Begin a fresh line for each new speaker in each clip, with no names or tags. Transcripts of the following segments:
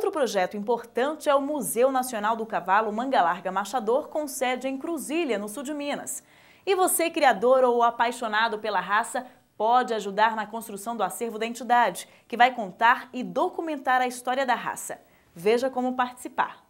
Outro projeto importante é o Museu Nacional do Cavalo Manga Larga Machador, com sede em Cruzília, no sul de Minas. E você, criador ou apaixonado pela raça, pode ajudar na construção do acervo da entidade, que vai contar e documentar a história da raça. Veja como participar.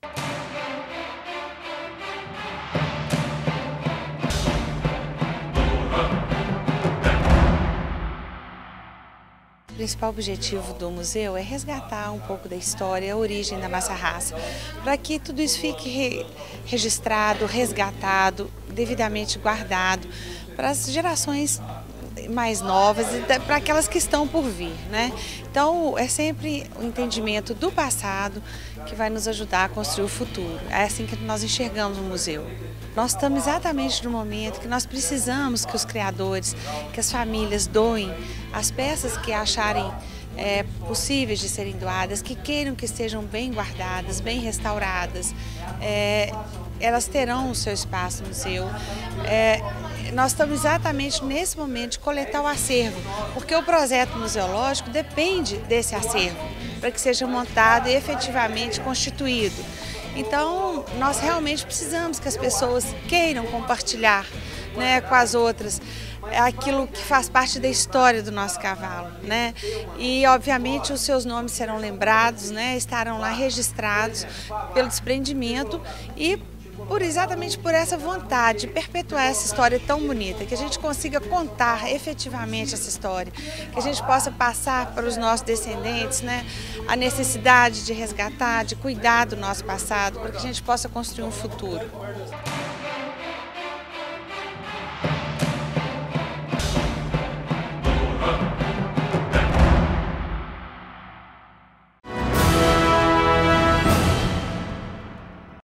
O principal objetivo do museu é resgatar um pouco da história, a origem da nossa raça, para que tudo isso fique registrado, resgatado, devidamente guardado para as gerações mais novas e para aquelas que estão por vir, né? Então é sempre o entendimento do passado que vai nos ajudar a construir o futuro. É assim que nós enxergamos o museu. Nós estamos exatamente no momento que nós precisamos que os criadores, que as famílias doem as peças que acharem possíveis de serem doadas, que queiram que estejam bem guardadas, bem restauradas. Elas terão o seu espaço no museu. Nós estamos exatamente nesse momento de coletar o acervo, porque o projeto museológico depende desse acervo, para que seja montado e efetivamente constituído. Então, nós realmente precisamos que as pessoas queiram compartilhar, né, com as outras aquilo que faz parte da história do nosso cavalo, né? E, obviamente, os seus nomes serão lembrados, né, estarão lá registrados pelo desprendimento e exatamente por essa vontade de perpetuar essa história tão bonita, que a gente consiga contar efetivamente essa história, que a gente possa passar para os nossos descendentes, né, a necessidade de resgatar, de cuidar do nosso passado, para que a gente possa construir um futuro.